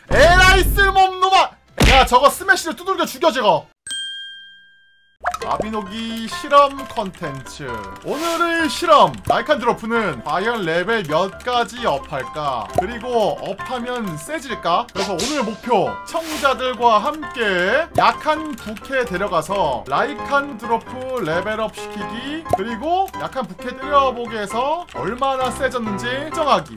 에라이 쓸모없는 놈아. 야 저거 스매시를 두들겨 죽여 저거. 아비노기 실험 컨텐츠. 오늘의 실험 라이칸드로프는 과연 레벨 몇 가지 업할까, 그리고 업하면 세질까. 그래서 오늘 목표 시청자들과 함께 약한 부캐 데려가서 라이칸드로프 레벨업 시키기, 그리고 약한 부캐 때려보게 해서 얼마나 세졌는지 측정하기.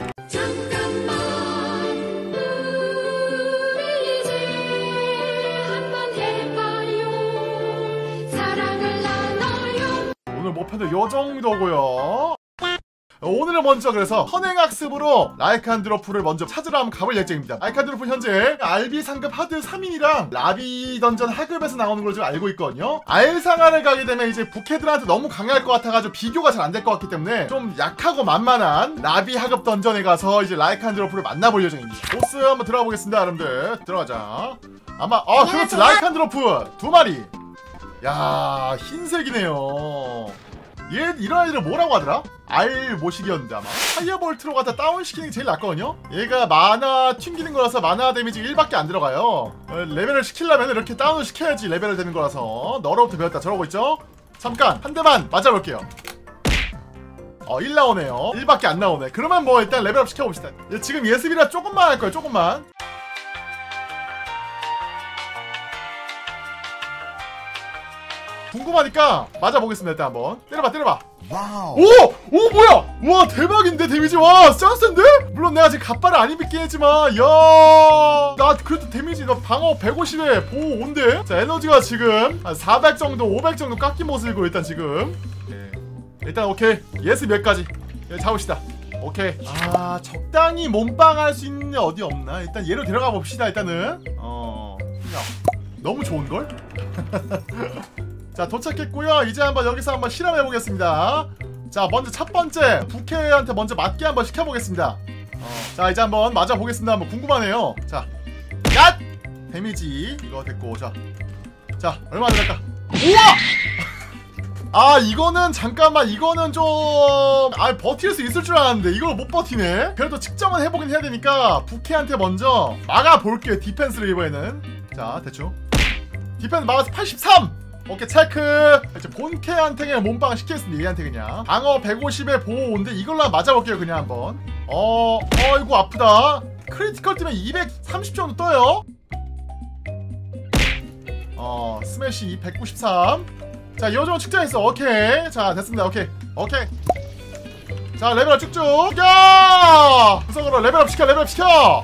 오늘 목표는 요정도고요. 오늘은 먼저 그래서 선행학습으로 라이칸드로프를 먼저 찾으러 한번 가볼 예정입니다. 라이칸드로프 현재 RB 상급 하드 3인이랑 라비 던전 하급에서 나오는 걸 좀 알고 있거든요. 알상아를 가게 되면 이제 부캐들한테 너무 강할 것 같아가지고 비교가 잘 안 될 것 같기 때문에 좀 약하고 만만한 라비 하급 던전에 가서 이제 라이칸드로프를 만나볼 예정입니다. 보스 한번 들어가 보겠습니다. 여러분들 들어가자. 아마 그렇지, 라이칸드로프 2마리. 야 흰색이네요. 얘 이런 아이들을 뭐라고 하더라? 알 모식이었는데 아마 파이어볼트로 갖다 다운시키는 게 제일 낫거든요. 얘가 마나 튕기는 거라서 마나 데미지가 1밖에 안 들어가요. 레벨을 시키려면 이렇게 다운을 시켜야지 레벨을 되는 거라서. 너로부터 배웠다. 저러고 있죠? 잠깐 한 대만 맞아볼게요. 1 나오네요. 1밖에 안 나오네. 그러면 뭐 일단 레벨업 시켜봅시다. 얘 지금 예습이라 조금만 할 거예요. 조금만. 궁금하니까 맞아보겠습니다. 일단 한번 때려봐. 와우. 오 뭐야? 와 대박인데 데미지. 와 짱센데? 물론 내가 지금 갑바를 안 입긴 했지만 나 그래도 데미지 나 방어 150에 보호 5인데. 자 에너지가 지금 한 400 정도 500 정도 깎인 모습이고 일단 지금 일단 오케이. 예스 몇 가지 잡읍시다. 오케이. 적당히 몸빵 할 수 있는 데 어디 없나? 일단 얘로 데려가 봅시다. 일단은 너무 좋은걸? 자 도착했고요. 이제 한번 여기서 한번 실험해보겠습니다. 자 먼저 첫 번째 부캐한테 먼저 맞게 한번 시켜보겠습니다. 자 이제 한번 맞아보겠습니다. 한번 궁금하네요. 자 얏! 데미지 이거 됐고. 자 얼마 들어갈까? 우와! 이거는 잠깐만, 이거는 좀 버틸 수 있을 줄 알았는데 이걸 못 버티네. 그래도 측정은 해보긴 해야 되니까 부캐한테 먼저 막아볼게요. 디펜스를 이번에는. 자 대충 디펜스 막아서 83! 오케이 체크. 이제 본캐한테 그냥 몸빵 시키겠습니다. 얘한테 그냥 방어 150에 보호 5인데 이걸로 한번 맞아볼게요. 그냥 한번. 이거 아프다. 크리티컬 뜨면 230 정도 떠요. 스매시 193. 자 요정도 측정했어. 오케이. 자 됐습니다. 오케이. 자 레벨업 쭉쭉. 구석으로 레벨업 시켜.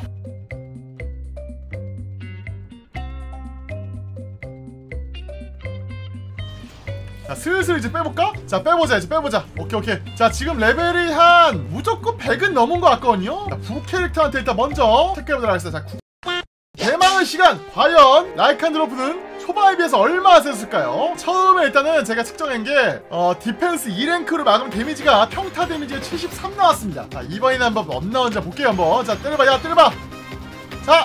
자 슬슬 이제 빼볼까? 자 빼보자. 오케이. 자 지금 레벨이 한 무조건 100은 넘은 것 같거든요. 자 부캐릭터한테 일단 먼저 체크해보도록 하겠습니다. 자 대망의 시간. 과연 라이칸드로프는 초반에 비해서 얼마나 셌을까요? 처음에 일단은 제가 측정한게 디펜스 2랭크로 막으면 데미지가 평타 데미지가 73 나왔습니다. 자 이번에는 한번 없나온지 볼게요. 한번. 자 때려봐. 자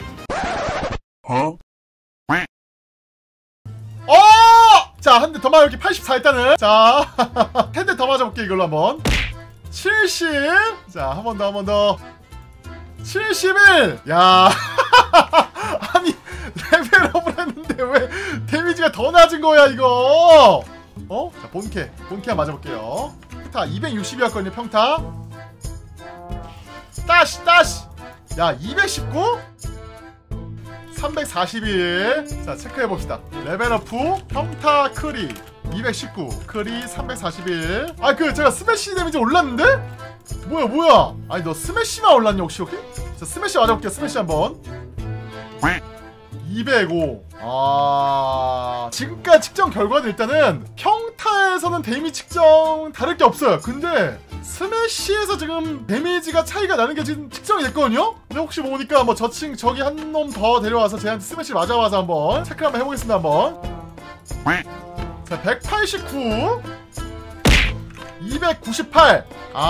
자 한 대 더 맞아볼게. 84 일단은. 자 한 대 더 맞아볼게. 이걸로 한번 70. 자 한 번 더 71. 야 아니 레벨업을 했는데 왜 데미지가 더 낮은 거야 이거. 자 본캐 한번 맞아볼게요. 평타 260이었거든요. 평타 따시. 야 219? 341. 자 체크해봅시다. 레벨업 후 평타 크리 219 크리 341. 제가 스매시 데미지 올랐는데? 뭐야 아니 너 스매시만 올랐냐 혹시? 자 스매시 맞아볼게요. 스매시 한번 205. 지금까지 측정 결과는 일단은 평타에서는 데미지 측정 다를 게 없어요. 근데 스매시에서 지금 데미지가 차이가 나는 게 지금 측정이 됐거든요? 근데 혹시 보니까 뭐 저기 한 놈 더 데려와서 쟤한테 스매시 맞아와서 한번 체크 한번 해보겠습니다. 한번. 자 189 298.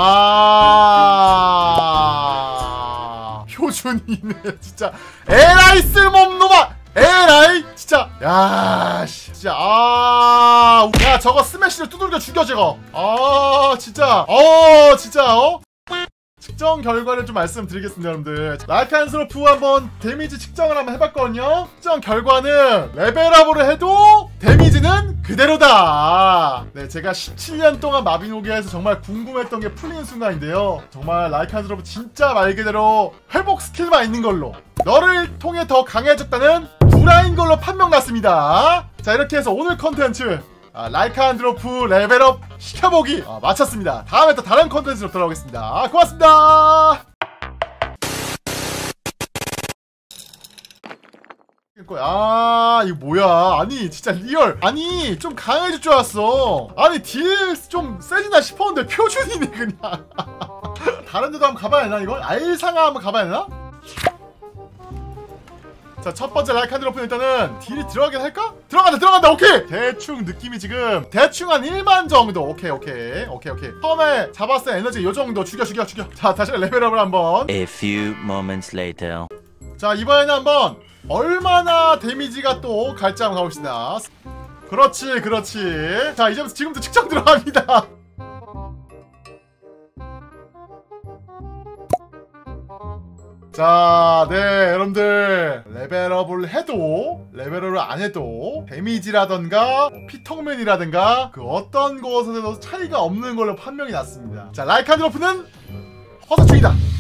표준이네 진짜. 에라이 쓸모없는 놈아. 에라이 진짜. 야 진짜. 야 저거 스매시를 두들겨 죽여 저거. 진짜. 진짜 측정 결과를 좀 말씀드리겠습니다 여러분들. 라이칸드로프 한번 데미지 측정을 한번 해봤거든요. 측정 결과는 레벨업으로 해도 데미지는 그대로다. 네, 제가 17년 동안 마비노기에서 정말 궁금했던 게 풀리는 순간인데요. 정말 라이칸드로프 진짜 말 그대로 회복 스킬만 있는 걸로 너를 통해 더 강해졌다는 구라인 걸로 판명 났습니다. 자, 이렇게 해서 오늘 컨텐츠 라이칸드로프 레벨업 시켜보기 마쳤습니다. 다음에 또 다른 컨텐츠로 돌아오겠습니다. 고맙습니다. 이거 뭐야? 아니 진짜 리얼. 아니 좀 강해질 줄 알았어. 아니 딜 좀 세지나 싶었는데 표준이네 그냥. 다른 데도 한번 가봐야 되나 이거? 알상아 한번 가봐야 되나? 자, 첫 번째 라이칸드로프는 일단은 딜이 들어가긴 할까? 들어간다 오케이. 대충 느낌이 지금 대충 한 1만 정도. 오케이 처음에 잡았을 때 에너지 요정도 죽여. 자, 다시 레벨업을 한번. A few moments later. 자, 이번에는 한번 얼마나 데미지가 또 갈지 한번 가봅시다. 그렇지. 자, 이제부터 지금부터 측정 들어갑니다. 자, 네 여러분들 레벨업을 해도 레벨업을 안 해도 데미지라던가 피통면이라든가 그 어떤 것에서도 차이가 없는 걸로 판명이 났습니다. 자, 라이칸드로프는 허사 중이다.